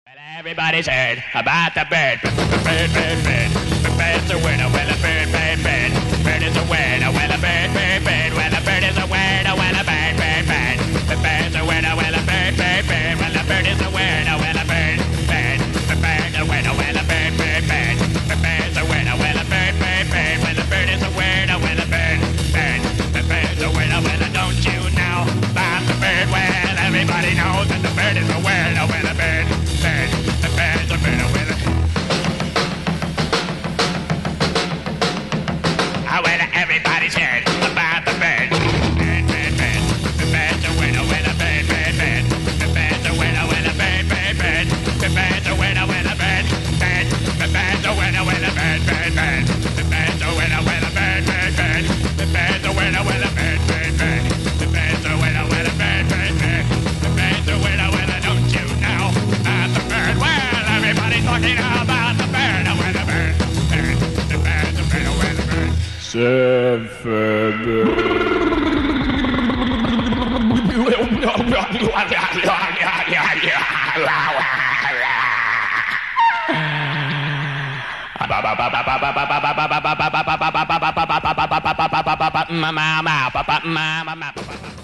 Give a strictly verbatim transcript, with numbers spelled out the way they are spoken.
Everybody's heard about the bird. Bird, bird, bird. The bird's a winner. Well, a bird, bird, bird. Bird is a winner. Well, a bird, bird, bird. Well, a bird is a winner. Well, a bird, bird, bird. The bird's a winner. Well, a bird, bird, bird. Well, a bird is a winner. Well, a bird, bird. The bird's a winner. Well, a bird, bird, bird. The bird's a winner. Well, a bird, bird, bird. Well, a bird is a winner. Well, a bird, bird. The bird's a winner. Well, don't you know about the bird? Well, everybody knows that the bird is a winner. Well, a bird, bird. The bird's a winner. Well, ah, well, everybody's heard about the bird. Bird, bird, bird. The bird's a winner. Well, a bird, bird, bird. The bird's a winner. Well, a bird, bird, bird. The bird's a winner. Well, a bird, bird. The bird's a winner. Well, a bird, bird, bird. The bird's a winner. Well, a bird, bird, bird. The bird's a winner. Well, a bird, bird, bird. The bird's a winner. Well, a bird, bird, bird. The bird's a winner. Well, don't you know about the bird? Well, everybody's talking about the bird. Well, the bird, bird. The bird's a winner. Well, the bird. Mama,